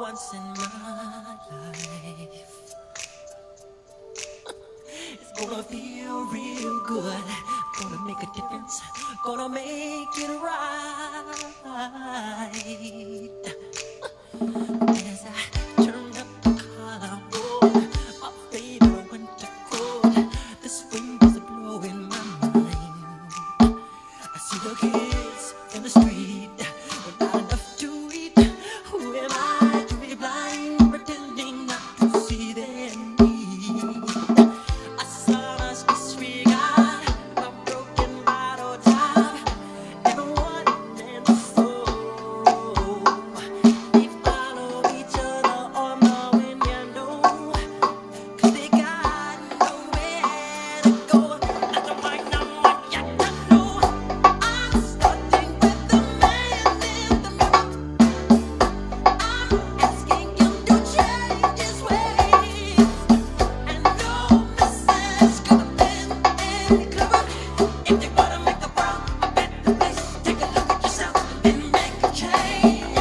once in my life. It's gonna feel real good. Gonna make a difference. Gonna make it right. As I turn up the collar, my favorite winter coat, this wind is blowing my mind. I see the kids in the street without enough to eat. Who am I to be blind, pretending not to see their need? I saw us disregard my broken bottle top. Everyone and the soul, they follow each other on the wind, you know, 'cause they got nowhere to go. That's why now I got to know. I'm starting with the man in the mirror. I'm asking him to change his ways, and no message could have been any clearer. If they wanna make the world a better place, take a look at yourself and make a change.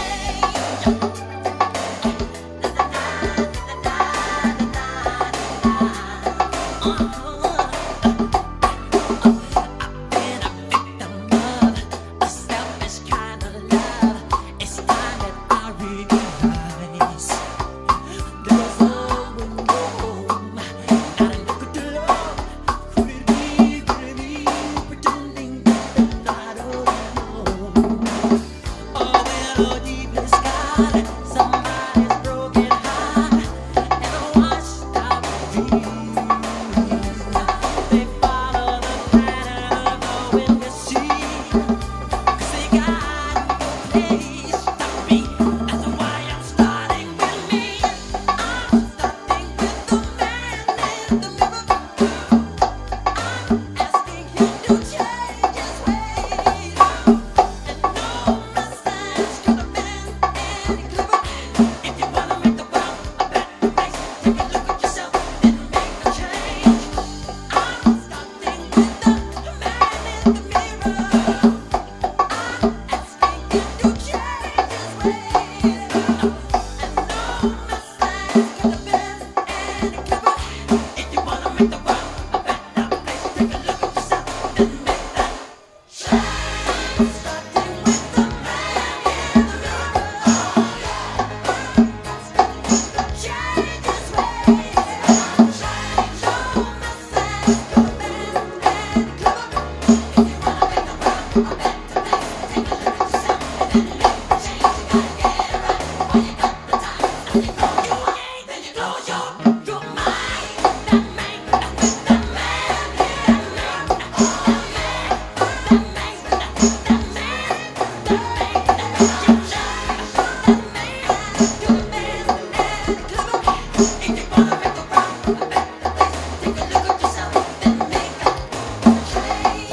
I've been a victim of a selfish kind of love. It's time that I realize there's someone home, not enough to love. Could it be pretending that they're not alone? Oh, well, deep in the sky, somebody's broken heart and washed out dreams. They follow the pattern of the wind to sea, 'cause they got no place to be. That's why I'm starting with me. I'm starting with the man in the mirror. I'm asking him to change his ways, and no message could have been any clearer. If you wanna make the world a better place, take a look at yourself and make a change. I'm starting with the man in the mirror. I'm asking him to change his ways, and no message could have been any clearer. If you wanna make the world a better place, take a look at yourself and make that change. I'm starting with the man in the mirror. Change his ways, no message could have been any clearer. If you wanna make the world a better place, take a look at yourself and make the change. You gotta get it right while you got the time. Now you close your eyes, then you close your mind. That man with the man, that man, if you wanna make the world a better place, take a look at yourself and make that change.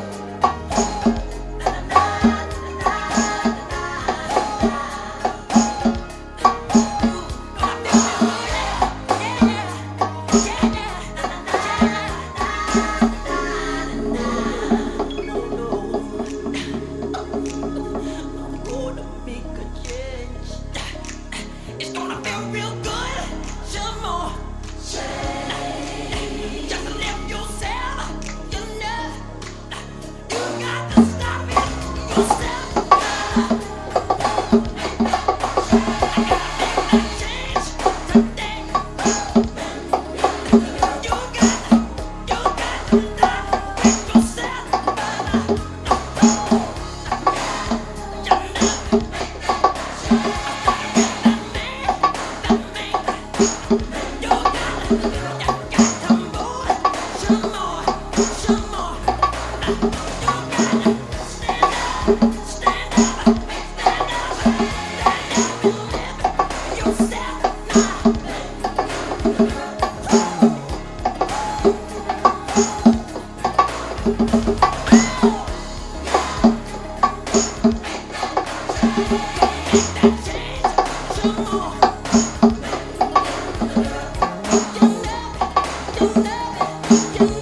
I'm gonna make a change. It's gonna feel real good. Sha-mone. Just live yourself. You know, you got to stop it yourself. I gotta make that change today. You got to stop it yourself. You know it.